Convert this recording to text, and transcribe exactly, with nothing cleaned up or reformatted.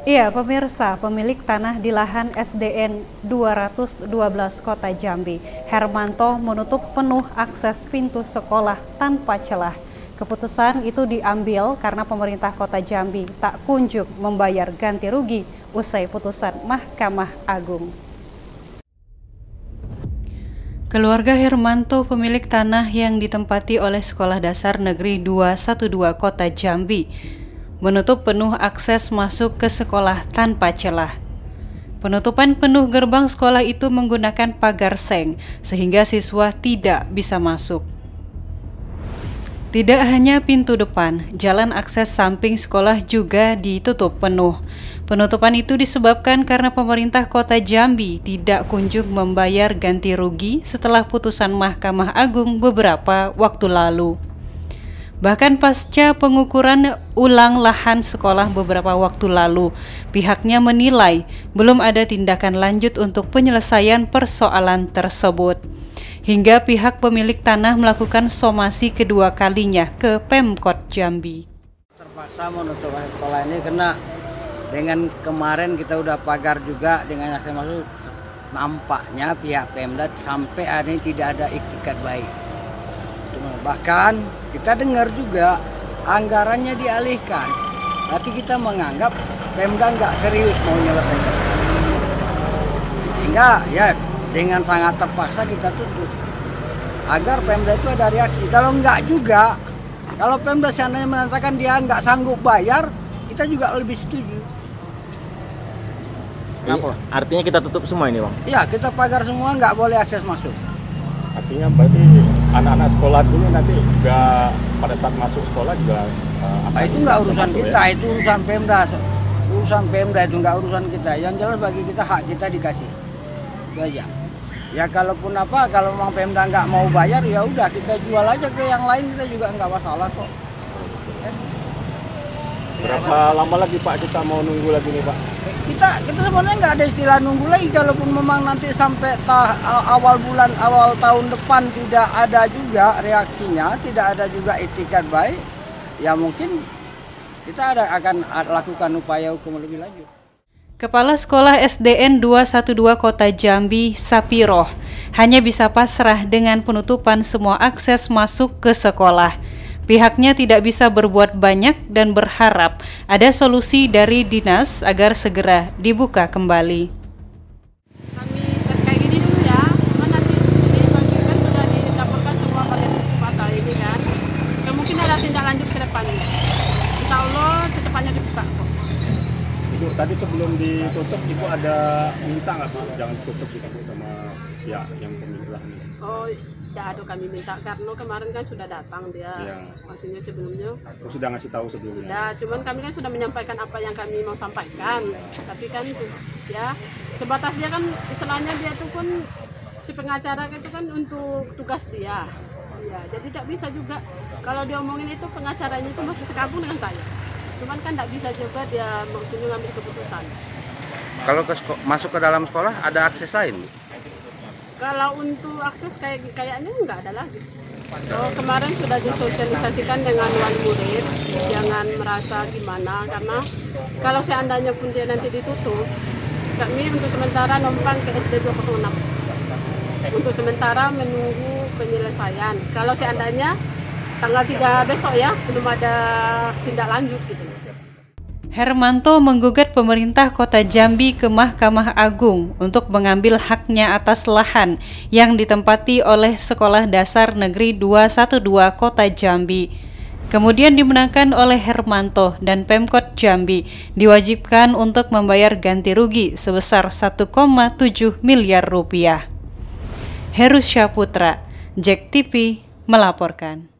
Iya, pemirsa, pemilik tanah di lahan S D N dua ratus dua belas Kota Jambi, Hermanto, menutup penuh akses pintu sekolah tanpa celah. Keputusan itu diambil karena pemerintah Kota Jambi tak kunjung membayar ganti rugi usai putusan Mahkamah Agung. Keluarga Hermanto, pemilik tanah yang ditempati oleh Sekolah Dasar Negeri dua satu dua Kota Jambi, menutup penuh akses masuk ke sekolah tanpa celah. Penutupan penuh gerbang sekolah itu menggunakan pagar seng sehingga siswa tidak bisa masuk. Tidak hanya pintu depan, jalan akses samping sekolah juga ditutup penuh. Penutupan itu disebabkan karena pemerintah Kota Jambi tidak kunjung membayar ganti rugi setelah putusan Mahkamah Agung beberapa waktu lalu. Bahkan pasca pengukuran ulang lahan sekolah beberapa waktu lalu, pihaknya menilai belum ada tindakan lanjut untuk penyelesaian persoalan tersebut. Hingga pihak pemilik tanah melakukan somasi kedua kalinya ke Pemkot Jambi. Terpaksa menutup sekolah ini karena dengan kemarin kita udah pagar juga dengan akses masuk, nampaknya pihak Pemda sampai hari ini tidak ada iktikat baik. Bahkan kita dengar juga anggarannya dialihkan. Berarti kita menganggap Pemda nggak serius mau menyelesaikan. Sehingga ya dengan sangat terpaksa kita tutup. Agar Pemda itu ada reaksi. Kalau nggak juga, kalau Pemda seandainya menyatakan dia nggak sanggup bayar, kita juga lebih setuju. Kenapa? Artinya kita tutup semua ini, Bang? Ya, kita pagar semua, nggak boleh akses masuk. Artinya berarti anak-anak sekolah dulu nanti juga pada saat masuk sekolah juga uh, nah, itu nggak urusan kita, ya? Itu urusan Pemda, urusan Pemda itu nggak urusan kita. Yang jelas bagi kita hak kita dikasih, itu aja. Ya kalaupun apa, kalau memang Pemda nggak mau bayar ya udah kita jual aja ke yang lain, kita juga nggak masalah kok. Eh? Berapa ya, lama lagi Pak kita mau nunggu lagi nih Pak? Kita kita sebenarnya nggak ada istilah nunggu lagi, kalaupun memang nanti sampai tah, awal bulan awal tahun depan tidak ada juga reaksinya, tidak ada juga itikat baik, ya mungkin kita ada, akan lakukan upaya hukum lebih lanjut. Kepala Sekolah S D N dua satu dua Kota Jambi, Sapiroh, hanya bisa pasrah dengan penutupan semua akses masuk ke sekolah. Pihaknya tidak bisa berbuat banyak dan berharap ada solusi dari dinas agar segera dibuka kembali. Kami kayak gini dulu ya, cuma nanti ini bagi kan sudah dilaporkan semua pada kota ini kan. Mungkin ada tindak lanjut ke depannya. Insya Allah secepatnya dibuka kok. Ibu tadi sebelum ditutup Ibu ada minta nggak Bu jangan tutup gitu sama pihak yang pemilik lahan? Oh, tidak ada kami minta karena kemarin kan sudah datang dia, ya. Maksudnya sebelumnya. Oh, sudah ngasih tahu sebelumnya? Sudah, cuman kami kan sudah menyampaikan apa yang kami mau sampaikan. Ya. Tapi kan ya sebatas dia kan istilahnya dia tuh pun si pengacara itu kan untuk tugas dia. Ya, jadi tidak bisa juga kalau dia omongin itu pengacaranya itu masih sekampung dengan saya. Cuman kan tidak bisa juga dia maksudnya ngambil keputusan. Kalau ke masuk ke dalam sekolah ada akses lain? Kalau untuk akses kayak kayaknya nggak ada lagi. Oh, kemarin sudah disosialisasikan dengan wali murid, jangan merasa gimana karena kalau seandainya pun dia nanti ditutup, kami untuk sementara numpang ke S D dua nol enam. Untuk sementara menunggu penyelesaian. Kalau seandainya tanggal tiga besok ya belum ada tindak lanjut gitu. Hermanto menggugat pemerintah Kota Jambi ke Mahkamah Agung untuk mengambil haknya atas lahan yang ditempati oleh Sekolah Dasar Negeri dua satu dua Kota Jambi. Kemudian dimenangkan oleh Hermanto dan Pemkot Jambi diwajibkan untuk membayar ganti rugi sebesar satu koma tujuh miliar rupiah. Herus Syaputra, Jack T V melaporkan.